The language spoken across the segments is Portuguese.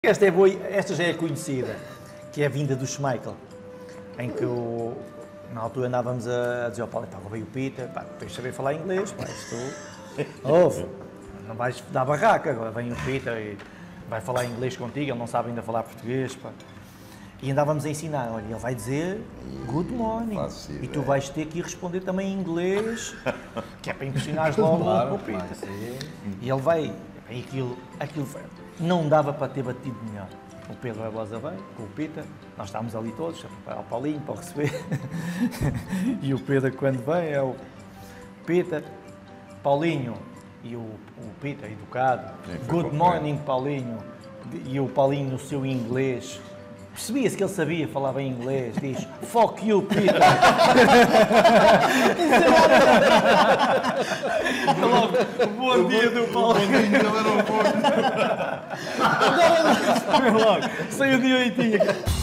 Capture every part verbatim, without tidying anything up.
Esta, é boa, esta já é conhecida, que é a vinda do Schmeichel, em que o, na altura andávamos a dizer ao Paulo, pá, veio o Peter, pá, tens de saber falar inglês, pá, isto, ouve, não vais dar barraca, agora vem o Peter e vai falar inglês contigo, ele não sabe ainda falar português, pá. E andávamos a ensinar, olha, ele vai dizer good morning, e tu vais ter que ir responder também em inglês, que é para impressionares logo claro, o Peter. claro, E ele vai, e aquilo, aquilo foi, não dava para ter batido melhor. O Pedro Barbosa veio, com o Peter, nós estávamos ali todos, para o Paulinho, para receber. E o Pedro, quando vem, é o Peter, Paulinho e o, o Peter, educado. Good morning, Paulinho. E o Paulinho, no seu inglês, percebia-se que ele sabia falar bem inglês, diz fuck you, Peter. Logo, bom dia do Paulinho. Logo, saiu de oitinho.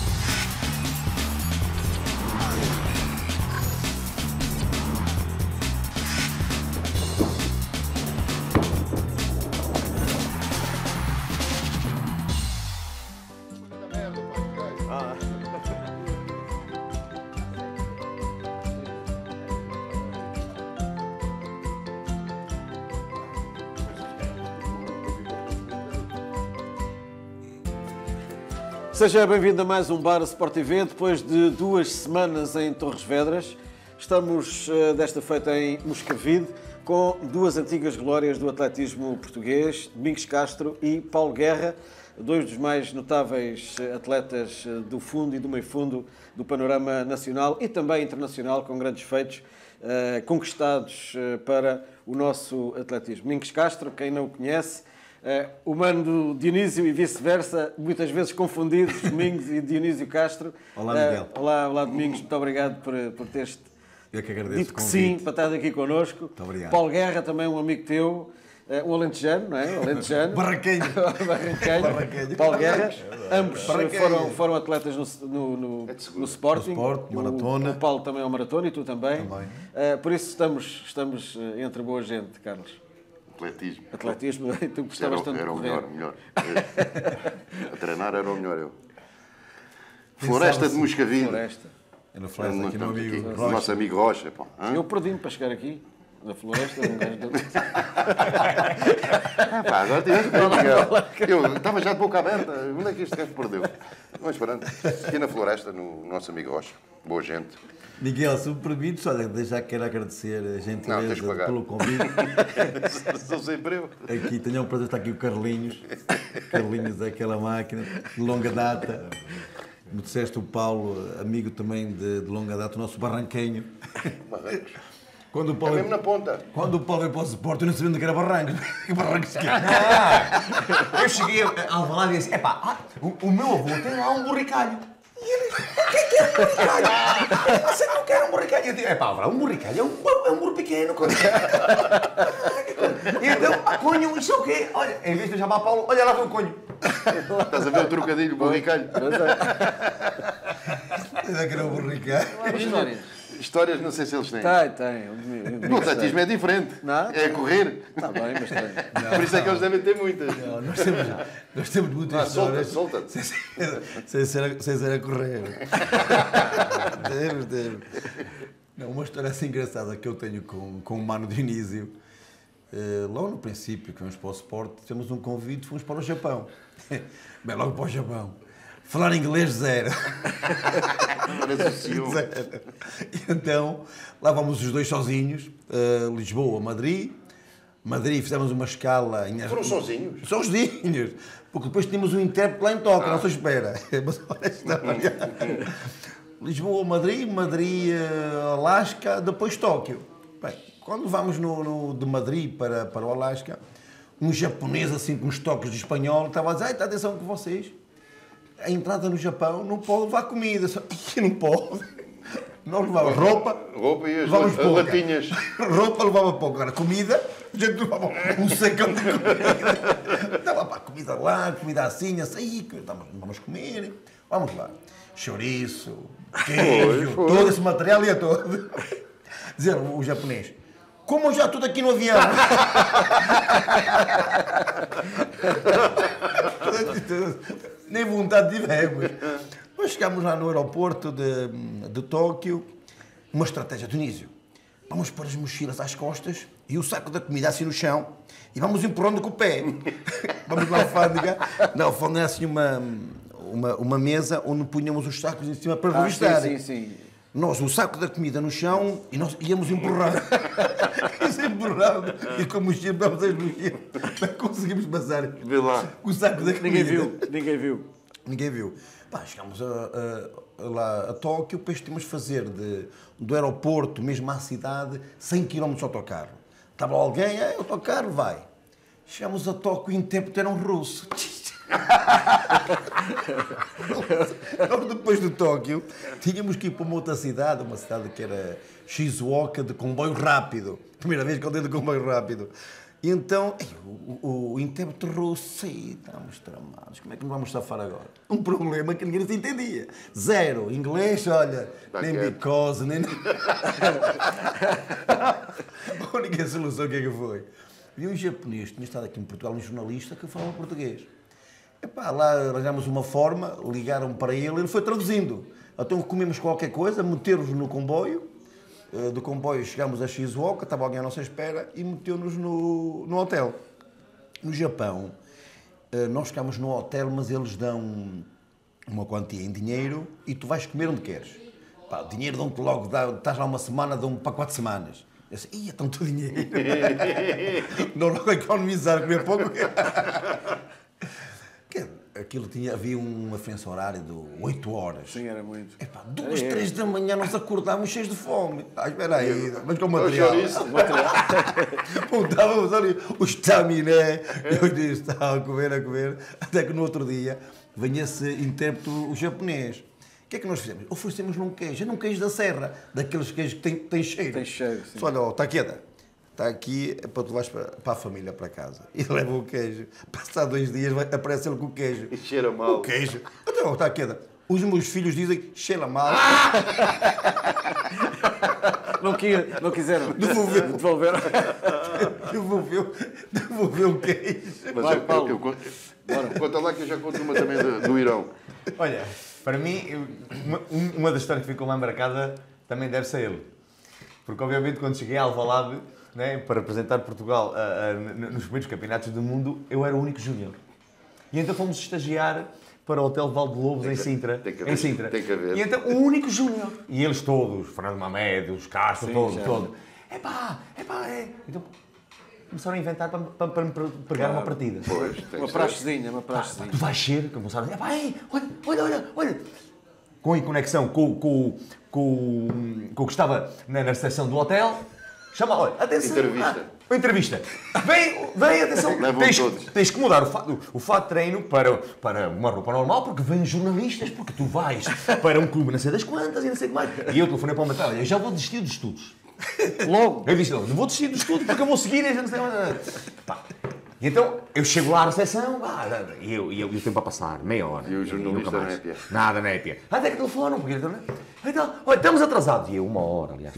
Seja bem-vindo a mais um Bar Sport T V. Depois de duas semanas em Torres Vedras, estamos desta feita em Moscavide com duas antigas glórias do atletismo português, Domingos Castro e Paulo Guerra, dois dos mais notáveis atletas do fundo e do meio fundo do panorama nacional e também internacional, com grandes feitos eh, conquistados eh, para o nosso atletismo. Domingos Castro, quem não o conhece, Uh, o mano do Dionísio e vice-versa, muitas vezes confundidos, Domingos e Dionísio Castro. Olá, Miguel. Uh, olá, olá, Domingos, muito obrigado por, por teres Eu que agradeço dito que o convite. sim, para estar aqui connosco. Muito obrigado. Paulo Guerra, também um amigo teu, uh, um alentejano, não é? Alentejano. Barranquenho. Barranquenho. Barranquenho. Paulo Guerra, ambos Barranquenho. foram, foram atletas no, no, no, no Sporting. No Sport, maratona. O, o Paulo também é um maratona e tu também. Também. Uh, por isso estamos, estamos uh, entre boa gente, Carlos. Atletismo. Atletismo, tu Era, gostavas tanto de era o correr. melhor, melhor. A treinar era o melhor eu. Floresta de Moscavide. Floresta. Eu não falei aqui no Estamos amigo aqui. O Rocha. nosso amigo Rocha. Pô. Hã? Eu perdi-me para chegar aqui, na floresta, um gajo de... Ah, pá, agora tiveste bem, Miguel. Eu estava já de boca aberta. Onde é que este gajo perdeu? Vamos esperando. Aqui na floresta, no nosso amigo Rocha. Boa gente. Miguel, se me permites, olha, já quero agradecer a Não, tens que gentileza pagar. pelo convite. Sou sempre eu. Aqui tenho o prazer de estar aqui o Carlinhos. Carlinhos é aquela máquina de longa data. Como disseste, o Paulo, amigo também de, de longa data, o nosso barranquenho. Barrancos. Quando o É Paulo, mesmo na ponta. quando o Paulo veio para o Sport, eu não sabia onde era Barrancos. Que Barrancos que é? Eu cheguei a Alvalade e disse, epá, ah, o, o meu avô tem lá um borricalho. E ele, o que é que é um borricalho? Ah, você não quer um borricalho? Eu digo, epá, Alvalade, um borricalho é um, é um burro pequeno. E então, ah, conho, isso é o quê? Olha, em vez de eu chamar a Paulo, olha lá foi o conho. Estás a ver o trocadilho, o barricalho? Ainda que era o Barricalho. Histórias. Histórias, não sei se eles têm. Tem, tem. No atletismo é diferente. Não? É correr. Está bem, mas tem. Por isso é que eles devem ter muitas. Não, nós temos, nós temos muitas Ah, solta, histórias. solta. Sem ser, sem ser, a- sem ser a correr. temos, temos. Não, uma história assim engraçada que eu tenho com, com o Mano Dionísio. Eh, logo no princípio, que fomos para o Sport, temos um convite, fomos para o Japão. Bem, logo para o Japão. Falar inglês zero. Parece o senhor. Zero. E então, lá vamos os dois sozinhos, eh, Lisboa, Madrid. Madrid, fizemos uma escala em... Foram sozinhos? Sozinhos, porque depois tínhamos um intérprete lá em Tóquio, à nossa espera. Mas olha a história. Lisboa, Madrid, Madrid, eh, Alasca, depois Tóquio. Bem, quando vamos no, no- de Madrid para, para o Alasca, um japonês assim com uns toques de espanhol estava a dizer, ai, atenção com vocês, a entrada no Japão não pode levar comida. Só, "Ih, não pode. Nós levávamos roupa, Roupa e as, levávamos as pouca. latinhas. Roupa levava pouco. Agora, comida, a gente levava um sacão de comida. Dava para comida lá, comida assim, assim, que vamos, vamos comer. Vamos lá. Chouriço, queijo, Foi, foi. todo esse material ia todo. Dizer o japonês, como já tudo aqui no avião. Nem vontade tivemos. Depois chegámos lá no aeroporto de, de Tóquio, uma estratégia do início. Vamos pôr as mochilas às costas e o saco da comida assim no chão e vamos empurrando com o pé. Vamos na alfândega. Na alfândega é assim uma, uma, uma mesa onde punhamos os sacos em cima para Ah, revistar. sim, sim, sim. Nós, o saco da comida no chão e nós íamos empurrar. Isso empurrando. E com a mochila, vamos as mochilas. Conseguimos passar Vê lá. com o saco da comida. Ninguém viu, ninguém viu. Ninguém viu. Pá, chegámos a, a, a, lá a Tóquio, depois tínhamos de fazer de, do aeroporto mesmo à cidade cem quilómetros de autocarro. Estava lá alguém, é, autocarro, vai. Chegámos a Tóquio e o intérprete era um russo. Nós, depois de Tóquio, tínhamos que ir para uma outra cidade, uma cidade que era Shizuoka, de comboio rápido. Primeira vez que eu dei de comboio rápido. E então, ei, o, o, o intérprete russo, ei, estamos tramados, como é que nos vamos safar agora? Um problema que ninguém se entendia. Zero. Inglês, olha, Tá nem quieto. because, nem... A única solução, o que é que foi? Vi um japonês, tinha estado aqui em Portugal, um jornalista que falava português. Epá, lá arranjámos uma forma, ligaram para ele, ele foi traduzindo. Então comemos qualquer coisa, meteram-nos no comboio, do comboio chegámos a Shizuoka, estava alguém à nossa espera e meteu-nos no, no hotel. No Japão, nós ficámos no hotel, mas eles dão uma quantia em dinheiro e tu vais comer onde queres. Pá, o dinheiro dão-te logo, dá, estás lá uma semana, dão para quatro semanas. Eu disse, ia, tanto dinheiro. Não logo economizar, comer pouco. Aquilo tinha, havia uma diferença horária de oito horas. Sim, era muito. Epá, duas, É, três da manhã nós acordámos cheios de fome. Ah, espera aí, mas com o material. Montávamos ali o estaminé. Eu disse, estava a comer, a comer. Até que no outro dia vinha esse intérprete, o japonês. O que é que nós fizemos? Oferecemos num queijo, num queijo da serra, daqueles queijos que têm, têm cheiro. Tem cheiro, sim. Só olha, ó, está quieta. Está aqui é para tu levares para, para a família, para casa. E leva o queijo. Passado dois dias vai, aparece ele com o queijo. E cheira mal. O queijo. Então, está quieta. Os meus filhos dizem que cheira mal. Não, quis, não quiseram. Devolveu. Devolveram. Devolveu, devolveu o queijo. Mas Vai, eu, Paulo. eu, eu conto. Conta lá que eu já conto uma também do, do Irão. Olha, para mim, eu- uma, uma das histórias que ficou mais marcada também deve ser ele. Porque, obviamente, quando cheguei a Alvalade, né, para representar Portugal ah, ah, n- nos primeiros campeonatos do mundo, eu era o único júnior. E então fomos estagiar para o Hotel Val de Lobos, Tem em que- Sintra. tem que em haver- Sintra. tem que haver. E então, o único júnior. E eles todos, Fernando Mamed, os Castro, Sim, todos, já. todos. Epá, epá, é. Então, começaram a inventar para, para, para me pregar uma partida. Pois, tem Uma que ser. praxezinha, uma praxezinha. Tu vais ser, começaram a dizer, "Epá, ei, olha, olha, olha, olha. Com em conexão com, com, com, com o que estava na, na recepção do hotel, chama, olha, atenção. Entrevista. Ah, entrevista. Vem, vem, atenção. Levam Tens, todos. tens que mudar o fato, o fato de treino para, para uma roupa normal, porque vêm jornalistas, porque tu vais para um clube não sei das quantas e não sei o que mais. E eu telefonei para o Matheus, olha, eu já vou desistir dos estudos. Logo. Eu disse, não, não vou desistir dos estudos porque eu vou seguir e a gente não sei mais. Pá. E então, eu chego lá à recepção, pá, e eu, e eu, e o tempo a passar, meia hora. E o jornalista nunca mais. népia. Nada, népia. Até que telefonam, porque então, então, olha, estamos atrasados. E eu, uma hora, aliás,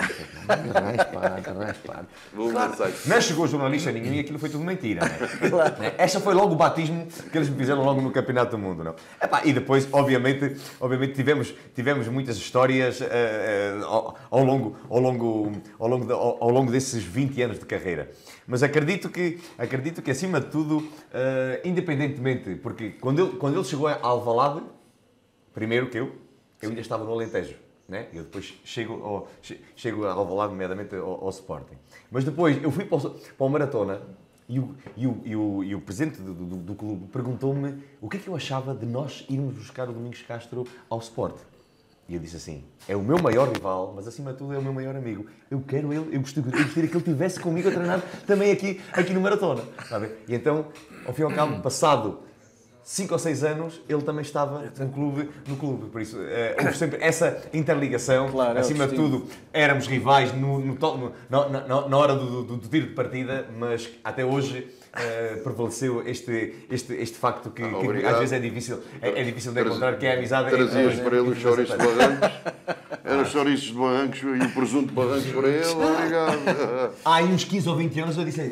caralho, pá, caralho, pá. Vou Claro, lançar. não chegou jornalista nenhum e aquilo foi tudo mentira. Né? Esta foi logo o batismo que eles me fizeram logo no Campeonato do Mundo. Não? Epá, e depois, obviamente, obviamente tivemos, tivemos muitas histórias eh, eh, ao, ao longo, ao, longo, ao, longo de- ao, ao longo desses vinte anos de carreira. Mas acredito que, acredito que acima de tudo, eh, independentemente, porque quando ele, quando ele chegou a Alvalade, primeiro que eu, eu ainda estava no Alentejo. Né? Eu depois chego ao, che- chego a Alvalade, nomeadamente ao, ao Sporting. Mas depois eu fui para o, para o Maratona e o, e o, e o, e o presidente do, do, do clube perguntou-me o que é que eu achava de nós irmos buscar o Domingos Castro ao Sport. E eu disse assim, é o meu maior rival, mas acima de tudo é o meu maior amigo. Eu quero ele, eu gostaria, eu gostaria que ele estivesse comigo a treinar também aqui, aqui no Maratona. Sabe? E então, ao fim e ao cabo, passado cinco ou seis anos, ele também estava no clube, no clube. Por isso, eh, houve sempre essa interligação. Claro, é o Acima de destino. tudo, éramos rivais no, no to- no- na, na- na hora do, do- do tiro de partida, mas até hoje eh, prevaleceu este, este, este facto que, Ah, que obrigado. às vezes é difícil, é, é difícil de Traz- encontrar, que é a amizade. Trazias entre- para ele os entre chouriços de os Barrancos. Eram os chouriços de Barrancos e o presunto de Barrancos para ele. Obrigado. Há aí uns quinze ou vinte anos eu disse,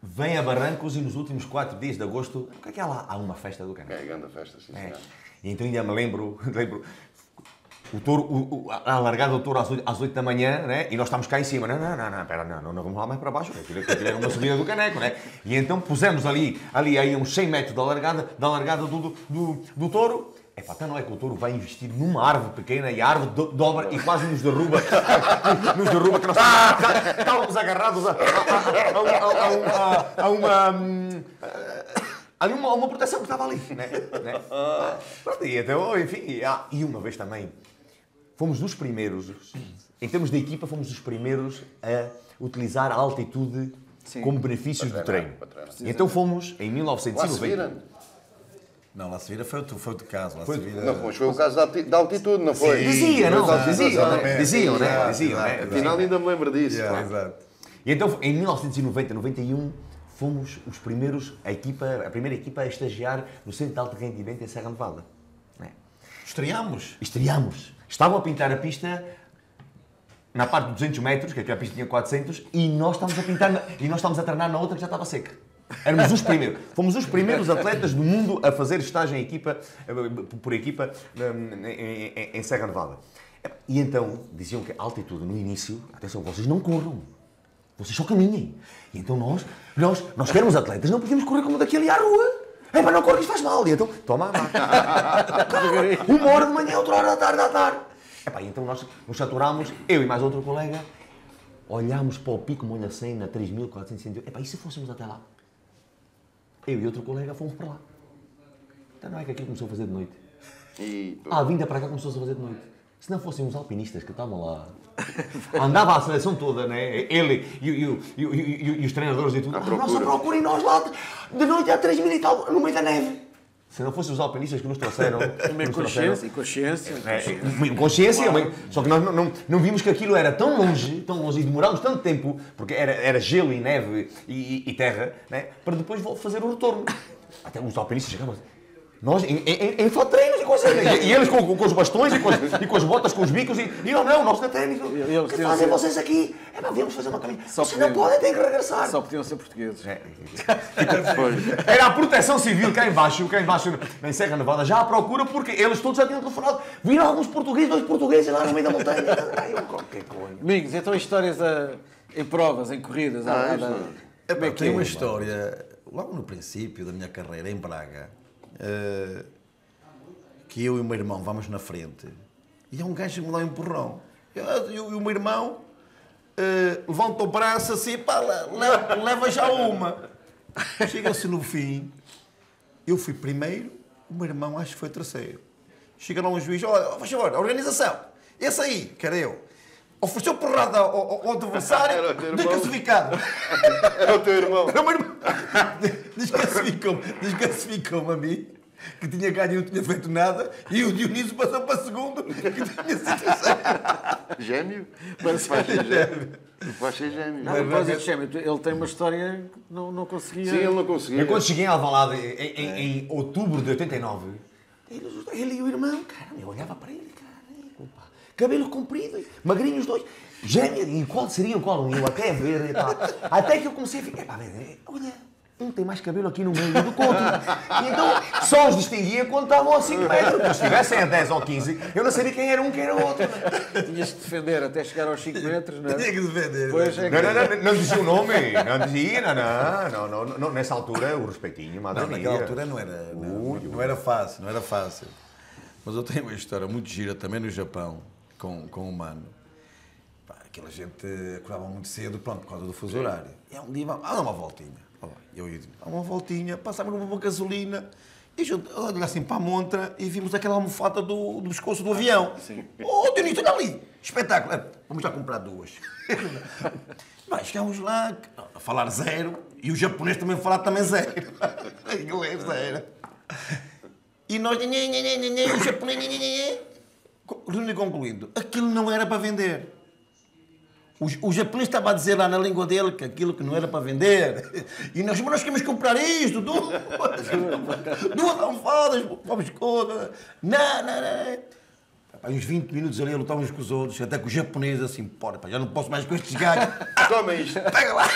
vem a Barrancos e nos últimos quatro dias de agosto, o que é que há lá? Há uma festa do Caneco. É, grande festa, sim, É. senhor. E então ainda me lembro, lembro o touro, o, o, a largada do touro às oito, às oito da manhã, né? E nós estamos cá em cima. Não, não, não, não, pera, não, não, não vamos lá mais para baixo, aquilo é uma subida do Caneco, né? E então pusemos ali, ali aí uns cem metros da largada, da largada do, do, do, do touro. É pá, até não é que o touro vai investir numa árvore pequena e a árvore do, dobra e quase nos derruba, nos derruba, que nós estávamos agarrados a, a, a, a, a, a uma... Hum, ali uma, uma proteção que estava ali, né? né? Pronto, e então, enfim, e, ah, e uma vez também, fomos dos primeiros, em termos de equipa, fomos dos primeiros a utilizar a altitude Sim. como benefícios Para do treinar, treino. para treinar. E então fomos, em mil novecentos Lá e se noventa. vira. Não, lá se vira foi outro, foi outro caso. Lá Foi- se vira... Não, mas foi o caso da alti- da altitude, não foi? Dizia, não? Exato, Diziam, né? exatamente. Diziam, né? Exato, Diziam, né? exato. Afinal, ainda me lembro disso. Yeah, pá. exato. E então, em mil novecentos e noventa, noventa e um, fomos os primeiros, a, equipa, a primeira equipa a estagiar no Centro de Alto Rendimento em Serra Nevada. Né? Estreámos. Estreámos. Estavam a pintar a pista na parte de duzentos metros, que aqui a pista tinha quatrocentos, e nós estávamos a pintar, na- e nós estávamos a treinar na outra que já estava seca. Éramos os primeiros. Fomos os primeiros atletas do mundo a fazer estágio em equipa, por equipa em, em- em Serra Nevada. E então, diziam que a altitude no início, atenção, vocês não corram. Vocês só caminhem. E então nós, nós, nós que éramos atletas, não podíamos correr como daqui ali à rua. É para não correr que isto faz mal. E então, toma a maca. Uma hora de manhã, outra hora da tarde, da tarde. Epá, e então nós nos saturámos, eu e mais outro colega, olhámos para o pico Molhacém na três mil quatrocentos e setenta e oito. Epá, e se fôssemos até lá? Eu e outro colega fomos para lá. Então não é que aquilo começou a fazer de noite. E, Ah, a vinda para cá começou-se a fazer de noite. Se não fossem os alpinistas que estavam lá, andava a seleção toda, né? Ele e, e, e, e, e, e os treinadores e tudo. À A procura. nossa procura e nós lá de noite há três mil e tal, no meio da neve. Se não fossem os alpinistas que nos trouxeram. que Também nos consciência, e consciência. é, consciência, mas- só que nós não, não, não vimos que aquilo era tão longe, tão longe, e demorámos tanto tempo, porque era, era gelo e neve e, e- e terra, né, para depois vo- fazer o retorno. Até os alpinistas chegavam, nós em, em, em só treinos e coisas, e, e eles com, com, com os bastões e com, as, e com as botas, com os bicos, e, e não, não, nós na treino. O eles que tinham fazem sido- vocês aqui? É para virmos fazer uma caminhada. Só Vocês não podiam- podem, têm que regressar. Só podiam ser portugueses. É. foi. Era a proteção civil cá embaixo, cá embaixo em Serra Nevada, já à procura, porque eles todos já tinham telefonado. Viram alguns portugueses, dois portugueses lá no meio da montanha. Ai, eu, qualquer coisa. Amigos, então histórias a- em provas, em corridas. Ah, há- isto- há- Como é que Tem é? uma história, logo no princípio da minha carreira em Braga, eh, que eu e o meu irmão vamos na frente e há um gajo que me dá um empurrão. Eu, eu e o meu irmão eh, levanta o braço assim, pá, le- le- leva já uma. Chega-se no fim, eu fui primeiro, o meu irmão acho que foi terceiro. Chega lá um juiz, olha, faz favor, a organização, esse aí, que era eu, ofereceu porrada ao, ao, ao adversário, Era o teu irmão. desclassificado. Era o teu irmão. Era o meu irmão. Desclassificou-me desclassificou-me a mim, que tinha ganho e não tinha feito nada, e o Dionísio passou para segundo, que tinha sido terceiro. Gêmeo? Mas vai ser gêmeo. Vai ser gêmeo. Não, depois de Chame, ele tem uma história que não, não conseguia. Sim, ele não conseguia. Eu quando cheguei em Alvalade, em, em, em outubro de oitenta e nove, ele, ele e o irmão, caramba, eu olhava para ele, caramba, pá, cabelo comprido, magrinhos os dois, gêmeos, e qual seriam, qual um? Eu até ver, pá, até que eu comecei a ficar, epá, olha, um tem mais cabelo aqui no meio do que o outro. E então só os distinguia quando estavam a cinco metros, porque se estivessem a dez ou quinze, eu não sabia quem era um, quem era o outro. Tinhas que defender até chegar aos cinco metros, não é? Tinha que defender. Depois é que... Não, não, não, não dizia o nome, não dizia, não, não, não, não, não, nessa altura o respeitinho, madre Não, naquela mia. altura não era, não, não era fácil, não era fácil. Mas eu tenho uma história muito gira também no Japão, com, com o mano. Pá, aquela gente acordava muito cedo, pronto, por causa do fuso horário. E há um dia, vamos, ah, dá uma voltinha. Ó, Eu ia, dá uma voltinha, passávamos numa boa gasolina, e a gente olha assim para a montra e vimos aquela almofada do, do pescoço do avião. Sim. Oh, Dionísio, olha ali! Espetáculo! É, vamos já comprar duas. Bem, chegámos lá a falar zero, e o japonês também a falar também zero. Inglês zero. E nós, nhê, nhê, nhê, nhê, nhê, o japonês, nhê, nhê, nhê. Reunião concluindo, aquilo não era para vender. O, o japonês estava a dizer lá na língua dele que aquilo que não era para vender. E nós, mas nós queremos comprar isto, duas, duas almofadas, vamos coisas. Não, não, não. Pá, uns vinte minutos ali a lutar uns com os outros, até que o japonês assim, porra, pá, já não posso mais com estes gajos. Toma isto. Pega lá!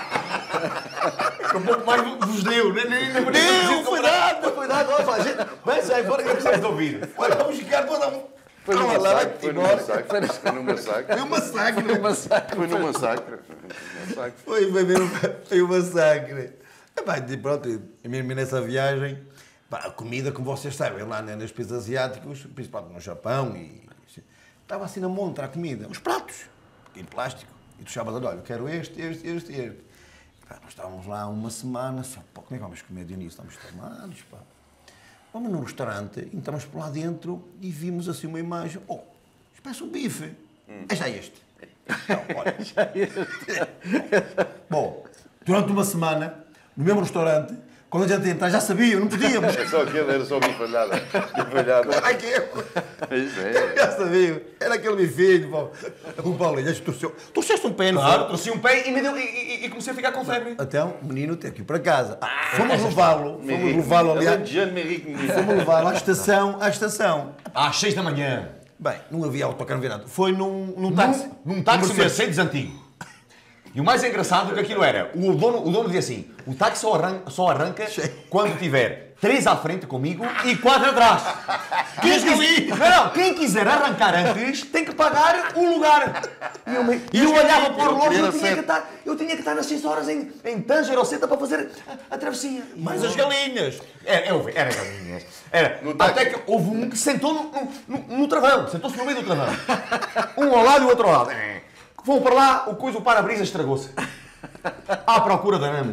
Um pouco mais vos deu, nem nem nem Não, foi nada! foi nada, olha, fala, gente, vai sair fora que eu preciso de ouvir. Olha, vamos jogar, vou dar um... Foi no Calma lá, massacre. vai-te Foi no embora. massacre. Foi no massacre. Foi um massacre. Um massacre. Foi no massacre. Massacre. Foi, foi mesmo, foi um massacre. Epá, e pronto, e mesmo nessa viagem, pá, a comida, como vocês sabem, lá né, nos países asiáticos, principalmente no Japão, e, assim, estava assim na montra a comida, os pratos, em plástico. E tu chamavas, olha, eu quero este, este, este e este. Pá, nós estávamos lá uma semana, só, pá, como é que vamos comer, Dionísio? Estamos tomados, pá. Vamos no restaurante, entramos por lá dentro e vimos assim uma imagem, oh, isto parece um bife. Hum. É já este. Então, olha. Já este. Bom, durante uma semana, no mesmo restaurante, quando a gente entra, já sabia, não podíamos. É só aquele, era só bifalhada. Bifalhada. Ai, que é? É isso, é. Já sabia. Era aquele bifinho, pá. O Paulinho, acho que torceu. Torceste um pé, não Claro, foi? trouxe um pé e, me deu, e, e, e comecei a ficar com febre. Então, o menino teve que ir para casa. Fomos levá-lo, fomos levá-lo ali, Além de Jean Merique, fomos levá-lo à estação, à estação. Às seis da manhã. Bem, não havia autocarro virado. Foi num, num táxi. Num, num táxi Um Mercedes antigo. E o mais engraçado é que aquilo era, o dono, o dono dizia assim, o táxi só arranca, só arranca quando tiver três à frente comigo e quatro atrás. Quem quiser, não, não, quem quiser arrancar antes tem que pagar o lugar. E eu, me- e eu olhava para o relógio e eu tinha que estar, eu tinha que estar nas seis horas em, em Tanger ou Seta para fazer a, a travessia. Mas as galinhas. Era, eu, era galinhas. Era. Até que houve um que sentou no, no, no, no travão, sentou-se no meio do travão. Um ao lado e o outro ao lado. Vão para lá, o coisa, o para-brisa estragou-se. À procura da Namo.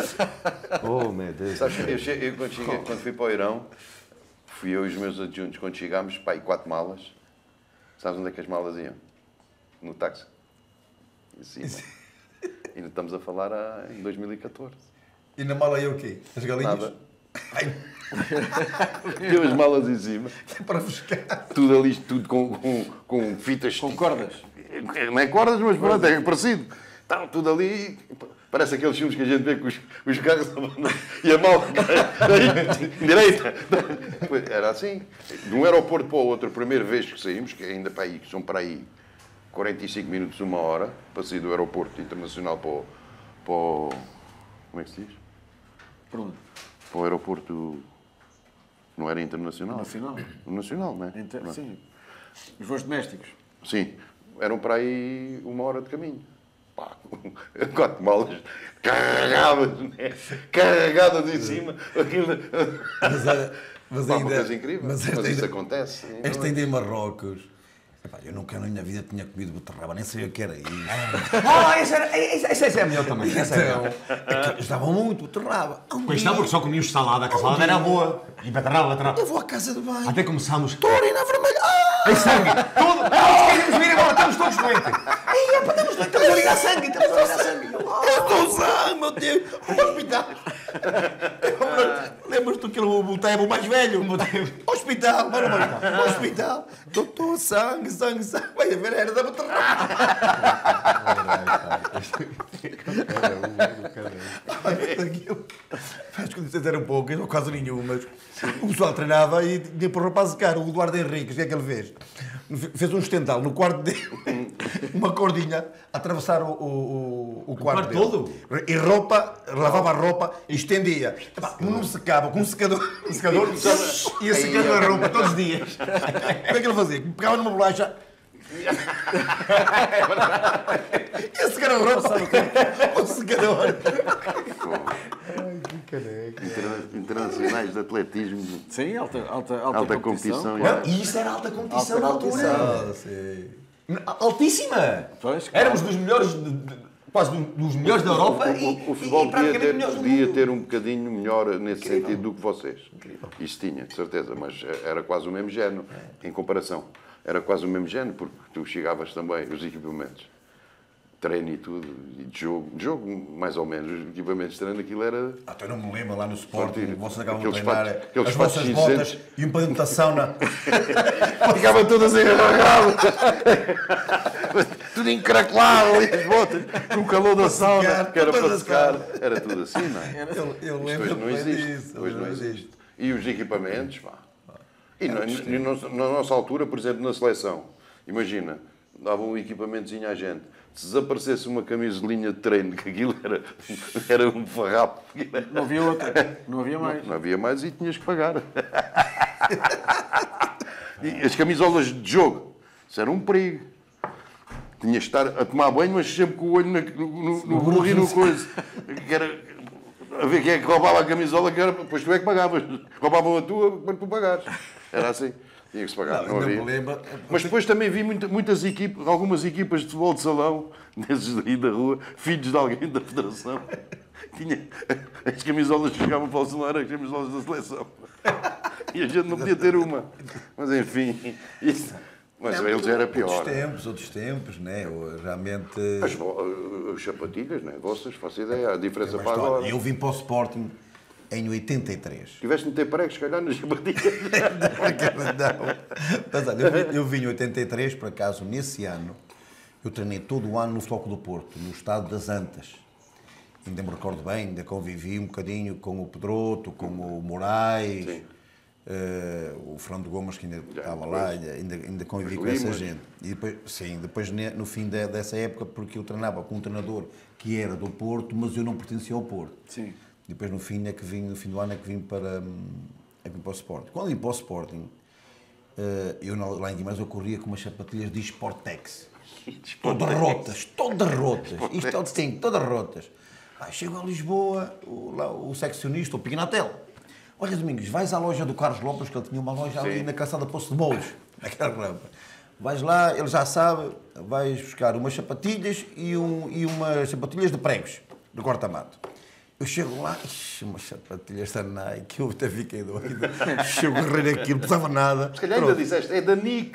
Oh, meu Deus. Sabes, eu, che- eu quando, cheguei, quando fui para o Irão, fui eu e os meus adjuntos, quando chegámos, pá, e quatro malas. Sabes onde é que as malas iam? No táxi. E assim, ainda estamos a falar há, em dois mil e catorze. E na mala ia o quê? As galinhas? Nada. Ai, Deu as malas em cima, para buscar. tudo ali, tudo com, com, com fitas. Com cordas. Não é cordas, mas pronto, é parecido. Está tudo ali. Parece aqueles filmes que a gente vê com os, os carros e a mala direita. Era assim. De um aeroporto para o outro, a primeira vez que saímos, que ainda para aí, que são para aí quarenta e cinco minutos, uma hora, para sair do aeroporto internacional para o. Para o como é que se diz? Pronto. Para o aeroporto. Não era internacional? Nacional. O nacional, não é? Inter- Pronto. Sim. Os voos domésticos. Sim, eram para aí uma hora de caminho. Pá, quatro malas carregadas, né? Carregadas em cima. Aquilo... Mas, olha, mas Pá, ainda, uma coisa incrível. Mas, esta isso ainda- acontece. Esta ainda em Marrocos. Epá, eu nunca na minha vida tinha comido beterraba, nem sabia o que era isso. Ah, essa, era, essa, essa, essa é a melhor também. Essa é a Então, melhor. aquilo- eles davam muito beterraba. Um Pois dia, não, porque só comíamos salada, que a salada era boa. E beterraba, beterraba. eu vou à casa de banho. Até começámos. Torina vermelha. Ah! Em sangue! Todo! Ah, queremos vir embora, estamos todos doentes! Ei, é, pá, estamos doentes, estamos a ligar sangue, estamos a ligar sangue! Eu estou sangue, meu Deus. Hospital. Lembras-te daquele Botebo mais velho? Hospital, bora, bora. Hospital. Doutor, sangue, sangue, sangue. Vai a ver, era da beterraba. Aquilo. As condições eram poucas, ou quase nenhumas. O pessoal treinava e tinha para o rapaz secar. O Eduardo Henriques, o que é que ele fez? Fez um estendal no quarto dele, uma cordinha, a atravessar o, o, o, o quarto, quarto dele. todo? E roupa, lavava a roupa e estendia. Epá, não secava, com um secador. Um secador ia secando a roupa todos os dias. Como é que ele fazia? Pegava numa bolacha. Ia secar a roupa com o secador. Interna- Internacionais de atletismo, Sim, alta, alta, alta, alta competição. competição. Não, e isso era alta competição na altura! Ah, sim. Altíssima! Pois, claro. Éramos dos melhores, de- de- quase do- dos melhores da Europa e, O, o, o futebol e devia, praticamente ter, melhores do devia mundo. ter um bocadinho melhor nesse sentido do que vocês. Isso tinha, de certeza, mas era quase o mesmo género, em comparação. Era quase o mesmo género, porque tu chegavas também, os equipamentos, treino e tudo, e de jogo, de jogo mais ou menos, os equipamentos de treino, aquilo era... Até não me lembro lá no Sporting, Sporting, vocês acabam de aqueles treinar fatos- aqueles as fatos vossas cinzentos. botas e um bocadinho de sauna. Ficava tudo assim agarrado. Tudo encaracolado ali, as botas, com o calor da sauna, secar, que era para para secar. secar. Era tudo assim, não é? Eu, eu Isto lembro hoje não bem existe. disso, Hoje não existe. E os equipamentos, pá. E na, e na na nossa altura, por exemplo, na seleção, imagina, davam um equipamentozinho à gente. Se desaparecesse uma camisa de linha de treino, que aquilo era, era um farrapo. Não havia outra. Não havia mais. Não havia mais e tinhas que pagar. E as camisolas de jogo, isso era um perigo. Tinhas de estar a tomar banho, mas sempre com o olho na, no, no burro e no coisa. Que era, a ver quem é que roubava a camisola, que era, depois tu é que pagavas. Roubavam a tua para tu pagares. Era assim. Tinha que se pagar. Não, não havia. Lembro, Mas depois também vi muita, muitas equipas, algumas equipas de futebol de salão, nesses daí da rua, filhos de alguém da federação. Tinha, as camisolas que chegavam para o celular, as camisolas da seleção. E a gente não podia ter uma. Mas enfim, isso, mas eles era pior. Outros tempos, outros tempos, né? Realmente. As, vo- as sapatilhas, né? Vossas, faço ideia, a diferença Mas, para olha, agora. eu vim para o Sporting em oitenta e três. Tiveste de meter pregos, se calhar, nas sapatilhas. Não. Mas olha, eu vim, eu vim em oitenta e três, por acaso, nesse ano, eu treinei todo o ano no Futebol Clube do Porto, no estado das Antas. Ainda me recordo bem, ainda convivi um bocadinho com o Pedroto, com o Moraes, Sim. eh, o Fernando Gomes, que ainda Já, estava depois. lá, ainda, ainda convivi Os com essa Limas. gente. E depois, sim, depois ne- no fim de- dessa época, porque eu treinava com um treinador que era do Porto, mas eu não pertencia ao Porto. Sim. Depois no fim é que vim, no fim do ano é que vim para, hum, é que vim para o Sporting. Quando vim para o Sporting, eh, eu na- lá em Guimarães eu corria com umas sapatilhas de Sportex. Todas rotas, todas rotas. Isto é o distinto, todas rotas. Aí chego a Lisboa, o, lá, o seccionista, o Pignatel. Olha, Domingos, vais à loja do Carlos Lopes, que ele tinha uma loja ali Sim. na calçada Poço de Mouros, naquela rampa. Vais lá, ele já sabe, vais buscar umas sapatilhas e, um, e umas sapatilhas de pregos, do corta-mato. Eu chego lá, ixi, umas sapatilhas da Nike, eu até fiquei doido. Chego a rir aquilo, não pesava nada. Se calhar ainda disseste, é da Nick.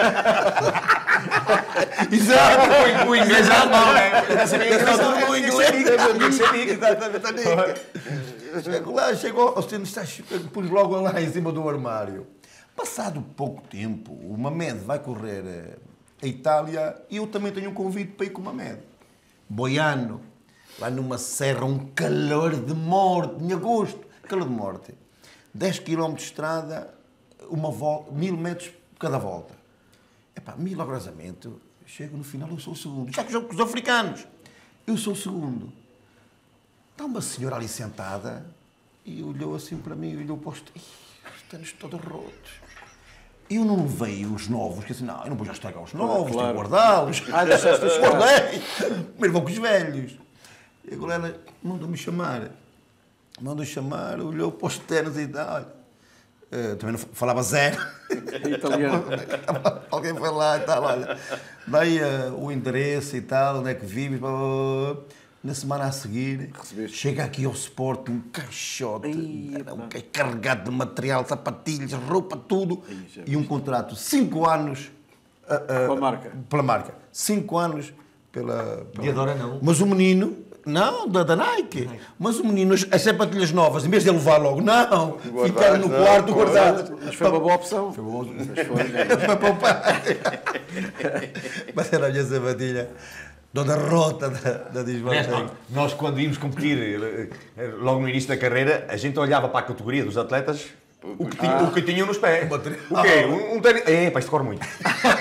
Exato! O inglês é alemão, né? Eu já sabia que Está era tudo alemão. em inglês. Exatamente. Chego lá, chego ao centro, pus logo lá em cima do armário. Passado pouco tempo, o Mamed vai correr eh, a Itália e eu também tenho um convite para ir com o Mamed. Boiano, lá numa serra, um calor de morte, em agosto, calor de morte. dez quilómetros de estrada, uma volta, mil metros cada volta. Epá, milagrosamente, chego no final, eu sou o segundo. Já que jogo com os africanos, eu sou o segundo. Está uma senhora ali sentada e olhou assim para mim, olhou para os... Ih, os tênis todos rotos. Eu não levei os novos, que assim, não, eu não vou já estragar os novos, tenho que guardá-los. Ah, deixaste os guardei. Primeiro vou com os velhos. E agora ela mandou-me chamar. Mandou chamar, olhou para os tênis e tal. Olha, eh, também não falava zero. Italiano. Alguém foi lá e tal, olha. Daí uh, o endereço e tal, onde é que vives. Blá, blá, blá. Na semana a seguir, Recebeste. chega aqui ao Sporting, um caixote, era um ca- carregado de material, sapatilhas, roupa, tudo. E um contrato, cinco anos uh, uh, Pela marca. pela marca. Cinco anos pela. pela... E agora não. Mas o menino, não, da, da Nike. Mas o menino, as, as sapatilhas novas, em vez de ele levar logo, não, ficaram no não, quarto guardadas. Mas foi uma boa opção. Foi bom. Foi para o pai. Mas era a minha sapatilha, toda rota da, da Aliás, desvantagem. nós, nós, quando íamos competir, eh, eh, logo no início da carreira, a gente olhava para a categoria dos atletas, o que, tinha, o que tinham nos pés. O quê? Um, um tênis... É, pá, isto corre muito.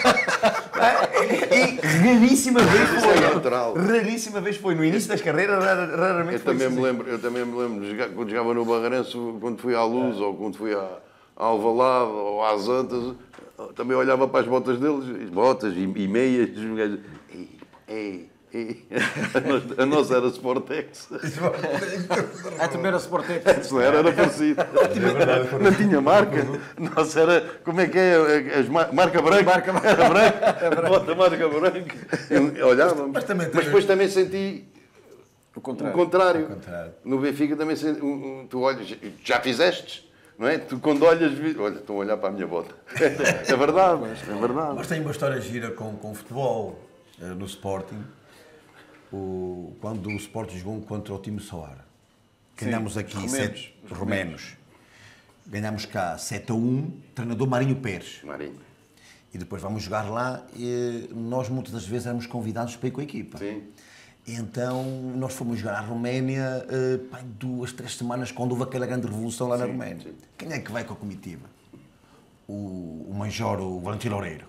E raríssima vez Isso é foi. natural. Raríssima vez foi. No início das carreiras, rara- raramente Eu foi também, isso me assim. lembro, eu também me lembro, de jogar- quando jogava no Barreirense, quando fui à Luz, ou quando fui à, à Alvalade, ou às Antas, também olhava para as botas deles, botas e, e meias, e os gajos, ei, ei, ei. A nossa- A nossa era Sportex. Ah, também era Sportex. Antes não era, era parecido. Não tinha marca. Nossa, era, como é que é? As mar- marca branca. Marca, era branca. Bota marca branca. Eu olhávamos. Mas também Mas depois também senti O o contrário. contrário. contrário. No Benfica também senti, um- um- tu olhas, já fizeste, não é? Tu quando olhas, vi- olha, estão a olhar para a minha bota. É verdade, é verdade. Mas tem uma história gira com, com o futebol eh, no Sporting. O, quando o Sporting jogou contra o time Soara. Ganhámos aqui romenos, sete romenos. Ganhámos cá sete a um, treinador Marinho Pérez. Marinho. E depois vamos jogar lá e nós muitas das vezes éramos convidados para ir com a equipa. Sim. E então nós fomos jogar à Roménia eh, pá, em duas, três semanas, quando houve aquela grande revolução lá na Roménia. sim. Quem é que vai com a comitiva? o, o Major, o Valentim Loureiro.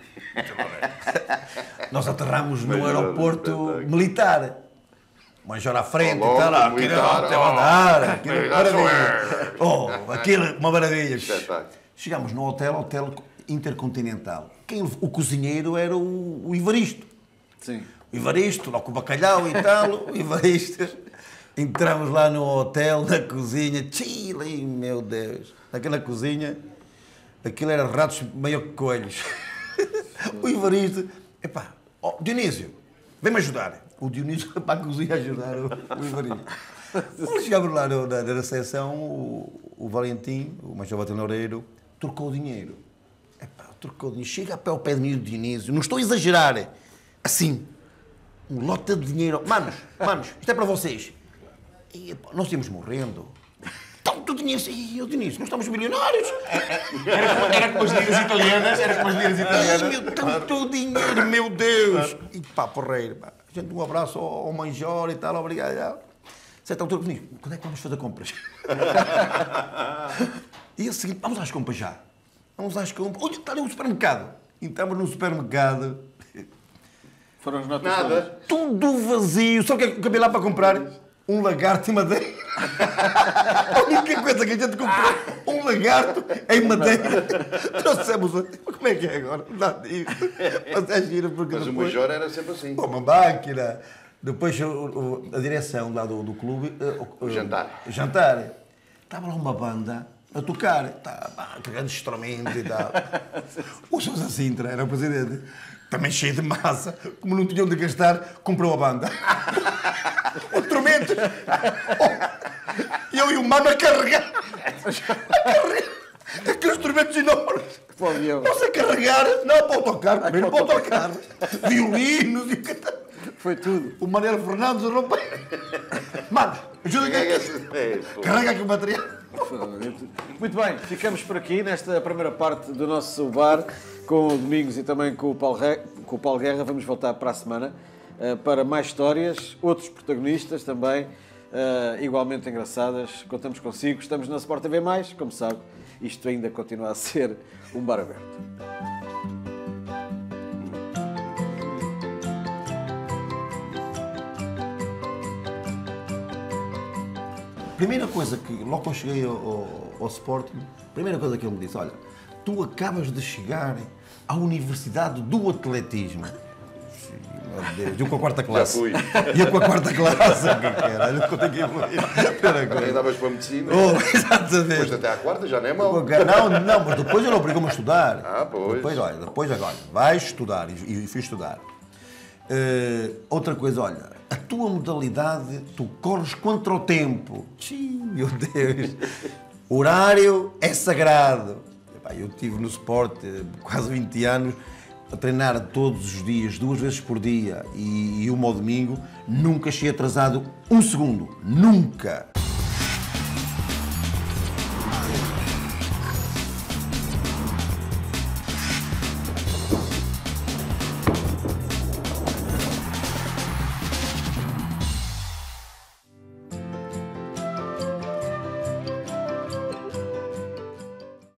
Nós aterramos no aeroporto militar. O Major à frente, Oh, e tal, logo, aquilo militar, até oh. andar, aquilo Mega maravilha. Oh, aquilo, uma maravilha. Espetáculo. Chegámos no hotel, hotel intercontinental. Quem, o cozinheiro era o, o Ivaristo. Sim. O Ivaristo, lá com o bacalhau e tal, o Ivaristo. Entramos lá no hotel, na cozinha, Chile, meu Deus. Naquela cozinha, aquilo era ratos maior que coelhos. O Ivaristo, epá, oh, Dionísio, vem-me ajudar. O Dionísio foi para a cozinha ajudar o, o Ivaristo. Quando chegámos lá no, na, na recepção, o, o Valentim, o Major Valentim Loureiro, trocou o dinheiro. Epá, trocou o dinheiro. Chega a pé ao pé de mim o Dionísio, não estou a exagerar, assim, um lote de dinheiro. Manos, manos, isto é para vocês. E, epá, nós íamos morrendo. Tanto dinheiro, e eu Dionísio, nós estamos milionários. Era como, era como as liras italianas, era como as liras italianas. Ai, meu, tanto dinheiro, meu Deus! E pá, porreiro, pá. Gente, um abraço ao, ao Major e tal, obrigado. Certa altura, Dionísio, quando é que vamos fazer compras? E a seguir, vamos às compras já. Vamos às compras. Olha, está ali um supermercado. Entramos no supermercado, Foram as notas Nada. todas. tudo vazio. Sabe o que é que acabei lá para comprar? Um lagarto em madeira. A única coisa que a gente comprou, um lagarto em madeira. Trouxemos. Como é que é agora? Não dá disso. Mas é giro porque Mas o depois... Major era sempre assim. Pô, uma máquina. Depois o- o- a direção lá do, do clube... eh, o- O jantar. O jantar. Estava lá uma banda a tocar. Tá, pá, grandes instrumentos e tal. O Sousa Sintra era o presidente. Também cheio de massa. Como não tinham de gastar, comprou a banda. Os instrumentos. Oh, eu e o mano a carregar. A carregar. Aqueles instrumentos enormes. Para o avião. Nós a carregar. Não, para o autocarro. Primeiro para o autocarro. Violinos e o que tal. Foi tudo. O Manuel Fernandes rompeu. Mano, ajuda Quem é que aqui. é esse? É, pô. Carrega aqui o material. Muito bem, ficamos por aqui nesta primeira parte do nosso bar com o Domingos e também com o Paulo, Re... com o Paulo Guerra. Vamos voltar para a semana uh, para mais histórias, outros protagonistas também, uh, igualmente engraçadas. Contamos consigo, estamos na Sport T V mais, como sabe, isto ainda continua a ser um bar aberto. Primeira coisa que, logo que eu cheguei ao, ao, ao Sporting, primeira coisa que ele me disse, olha, tu acabas de chegar à Universidade do Atletismo. Meu Deus, eu com a quarta classe. fui. E eu com a quarta classe, o que é que era? Olha quanto é que eu fui. Espera Também agora. davas para a medicina. Oh, Depois exatamente. até à quarta já não é mau. Não, não, mas depois ele obrigou-me a estudar. Ah, pois. Depois, olha, depois agora, vais estudar. E, e fui estudar. Eh, outra coisa, olha, a tua modalidade, tu corres contra o tempo. Xiii, meu Deus. Horário é sagrado. Epá, eu estive no Sport eh, quase vinte anos, a treinar todos os dias, duas vezes por dia e, e uma ao domingo. Nunca cheguei atrasado um segundo. Nunca.